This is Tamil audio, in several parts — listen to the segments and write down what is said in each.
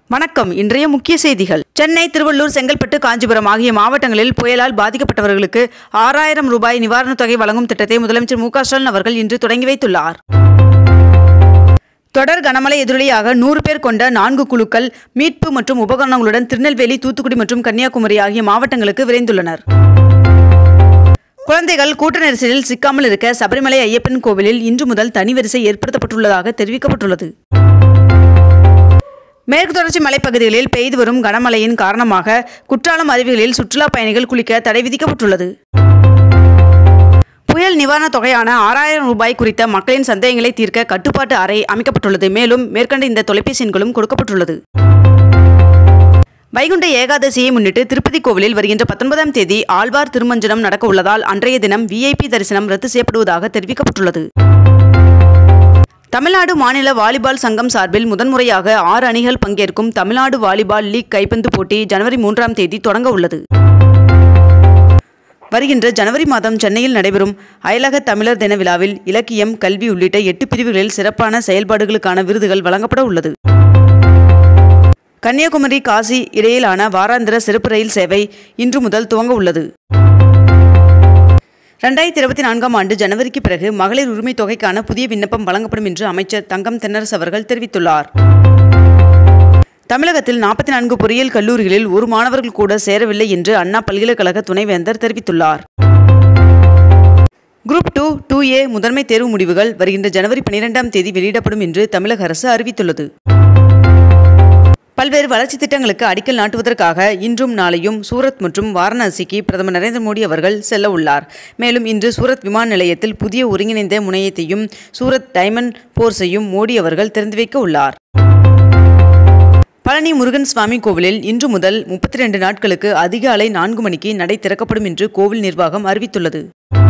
வணக்கம். இன்றைய முக்கிய செய்திகள். சென்னை, திருவள்ளூர், செங்கல்பட்டு, காஞ்சிபுரம் ஆகிய மாவட்டங்களில் புயலால் பாதிக்கப்பட்டவர்களுக்கு 6000 ரூபாய் நிவாரணத் தொகை வழங்கும் திட்டத்தை முதலமைச்சர் மு க ஸ்டாலின் அவர்கள் இன்று தொடங்கி வைத்துள்ளார். தொடர் கனமழை எதிரொலியாக 100 பேர் கொண்ட 4 குழுக்கள் மீட்பு மற்றும் உபகரணங்களுடன் திருநெல்வேலி, தூத்துக்குடி மற்றும் கன்னியாகுமரி ஆகிய மாவட்டங்களுக்கு விரைந்துள்ளனர். குழந்தைகள் கூட்ட நெரிசலில் சிக்காமல் இருக்க சபரிமலை ஐயப்பன் கோவிலில் இன்று முதல் தனி வரிசை ஏற்படுத்தப்பட்டுள்ளதாக தெரிவிக்கப்பட்டுள்ளது. மேற்கு தொடர்ச்சி மலைப்பகுதிகளில் பெய்து வரும் கனமழையின் காரணமாக குற்றாலம் அருவிகளில் சுற்றுலா பயணிகள் குளிக்க தடை விதிக்கப்பட்டுள்ளது. புயல் நிவாரணத் தொகையான 6000 ரூபாய் குறித்த மக்களின் சந்தேகங்களை தீர்க்க கட்டுப்பாட்டு அறை அமைக்கப்பட்டுள்ளது. மேலும் மேற்கண்ட இந்த தொலைபேசி எண்களும் கொடுக்கப்பட்டுள்ளது. வைகுண்ட ஏகாதசியை முன்னிட்டு திருப்பதி கோவிலில் வருகின்ற 19ஆம் தேதி ஆழ்வார் திருமஞ்சனம் நடக்க உள்ளதால் அன்றைய தினம் VIP தரிசனம் ரத்து செய்யப்படுவதாக தெரிவிக்கப்பட்டுள்ளது. தமிழ்நாடு மாநில வாலிபால் சங்கம் சார்பில் முதன்முறையாக 6 அணிகள் பங்கேற்கும் தமிழ்நாடு வாலிபால் லீக் கைப்பந்து போட்டி ஜனவரி 3ஆம் தேதி தொடங்க உள்ளது. வருகின்ற ஜனவரி மாதம் சென்னையில் நடைபெறும் அயலக தமிழர் தின விழாவில் இலக்கியம், கல்வி உள்ளிட்ட 8 பிரிவுகளில் சிறப்பான செயல்பாடுகளுக்கான விருதுகள் வழங்கப்பட உள்ளது. கன்னியாகுமரி, காசி இடையிலான வாராந்திர சிறப்பு ரயில் சேவை இன்று முதல் துவங்க உள்ளது. 2024ஆம் ஆண்டு ஜனவரிக்கு பிறகு மகளிர் உரிமை தொகைக்கான புதிய விண்ணப்பம் வழங்கப்படும் என்று அமைச்சர் தங்கம் தென்னரசு அவர்கள் தெரிவித்துள்ளார். தமிழகத்தில் 44 பொறியியல் கல்லூரிகளில் ஒரு மாணவர்கள் கூட சேரவில்லை என்று அண்ணா பல்கலைக்கழக துணைவேந்தர் தெரிவித்துள்ளார். குரூப் 2, 2A முதன்மை தேர்வு முடிவுகள் வருகின்ற ஜனவரி 12ஆம் தேதி வெளியிடப்படும் என்று தமிழக அரசு அறிவித்துள்ளது. பல்வேறு வளர்ச்சி திட்டங்களுக்கு அடிக்கல் நாட்டுவதற்காக இன்றும் நாளையும் சூரத் மற்றும் வாரணாசிக்கு பிரதமர் நரேந்திர மோடி அவர்கள் செல்ல உள்ளார். மேலும் இன்று சூரத் விமான நிலையத்தில் புதிய ஒருங்கிணைந்த முனையத்தையும் சூரத் டைமண்ட் போர்ஸையும் மோடி அவர்கள் திறந்து வைக்க உள்ளார். பழனி முருகன் சுவாமி கோவிலில் இன்று முதல் 32 நாட்களுக்கு அதிகாலை 4 மணிக்கு நடை திறக்கப்படும் என்று கோவில் நிர்வாகம் அறிவித்துள்ளது.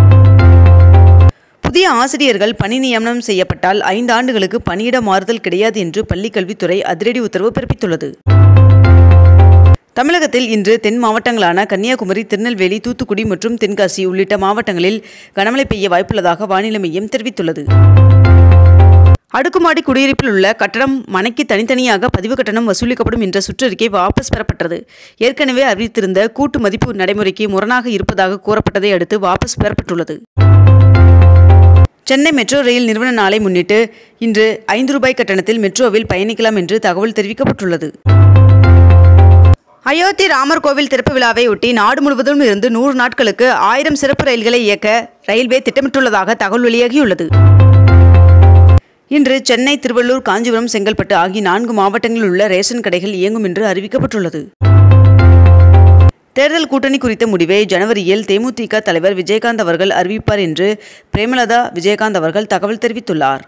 புதிய ஆசிரியர்கள் பணி நியமனம் செய்யப்பட்டால் 5 ஆண்டுகளுக்கு பணியிட மாறுதல் கிடையாது என்று பள்ளிக்கல்வித்துறை அதிரடி உத்தரவு பிறப்பித்துள்ளது. தமிழகத்தில் இன்று தென் மாவட்டங்களான கன்னியாகுமரி, திருநெல்வேலி, தூத்துக்குடி மற்றும் தென்காசி உள்ளிட்ட மாவட்டங்களில் கனமழை பெய்ய வாய்ப்புள்ளதாக வானிலை மையம் தெரிவித்துள்ளது. அடுக்குமாடி குடியிருப்பில் உள்ள கட்டடம், மனைக்கு தனித்தனியாக பதிவு கட்டணம் வசூலிக்கப்படும் என்ற சுற்றறிக்கை வாபஸ் பெறப்பட்டது. ஏற்கனவே அறிவித்திருந்த கூட்டு மதிப்பு நடைமுறைக்கு முரணாக இருப்பதாக கூறப்பட்டதை அடுத்து வாபஸ் பெறப்பட்டுள்ளது. சென்னை மெட்ரோ ரயில் நிறுவன நாளை முன்னிட்டு இன்று 5 ரூபாய் கட்டணத்தில் மெட்ரோவில் பயணிக்கலாம் என்று தகவல் தெரிவிக்கப்பட்டுள்ளது. அயோத்தி ராமர் கோவில் திறப்பு விழாவை ஒட்டி நாடு முழுவதும் இருந்து 100 நாட்களுக்கு 1000 சிறப்பு ரயில்களை இயக்க ரயில்வே திட்டமிட்டுள்ளதாக தகவல் வெளியாகியுள்ளது. இன்று சென்னை, திருவள்ளூர், காஞ்சிபுரம், செங்கல்பட்டு ஆகிய 4 மாவட்டங்களில் உள்ள ரேஷன் கடைகள் இயங்கும் என்று அறிவிக்கப்பட்டுள்ளது. தேர்தல் கூட்டணி குறித்த முடிவை ஜனவரியில் தேமுதிக தலைவர் விஜயகாந்த் அவர்கள் அறிவிப்பார் என்று பிரேமலதா விஜயகாந்த் அவர்கள் தகவல் தெரிவித்துள்ளார்.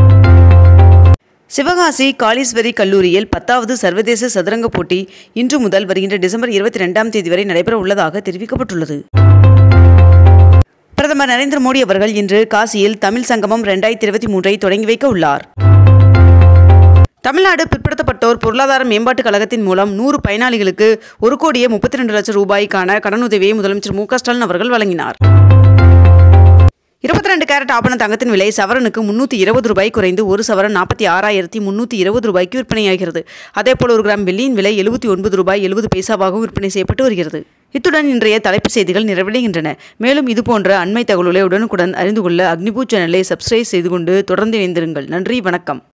சிவகாசி காளீஸ்வரி கல்லூரியில் 10வது சர்வதேச சதுரங்க போட்டி இன்று முதல் வருகின்ற டிசம்பர் 22ஆம் தேதி வரை நடைபெற உள்ளதாக தெரிவிக்கப்பட்டுள்ளது. பிரதமர் நரேந்திர மோடி அவர்கள் இன்று காசியில் தமிழ் சங்கமம் 2023ஐ தொடங்கி வைக்க உள்ளார். தமிழ்நாடு பிற்படுத்தப்பட்டோர் பொருளாதார மேம்பாட்டுக் கழகத்தின் மூலம் 100 பயனாளிகளுக்கு 1,32 லட்சம் ரூபாய்க்கான கடனுதவியை முதலமைச்சர் மு க ஸ்டாலின் அவர்கள் வழங்கினார். 22 கேரட் ஆபண தங்கத்தின் விலை சவரனுக்கு 320 ரூபாய் குறைந்து 1 சவரன் 46,320 ரூபாய்க்கு விற்பனையாகிறது. அதேபோல் 1 கிராம் வெள்ளியின் விலை 79 ரூபாய் 70 பைசாவாகவும் விற்பனை செய்யப்பட்டு வருகிறது. இத்துடன் இன்றைய தலைப்புச் செய்திகள் நிறைவடைகின்றன. மேலும் இதுபோன்ற அண்மை தகவல்களை உடனுக்குடன் அறிந்து கொள்ள அக்னிபூ சேனலை சப்ஸ்கிரைப் செய்து கொண்டு தொடர்ந்து இணைந்திருங்கள். நன்றி, வணக்கம்.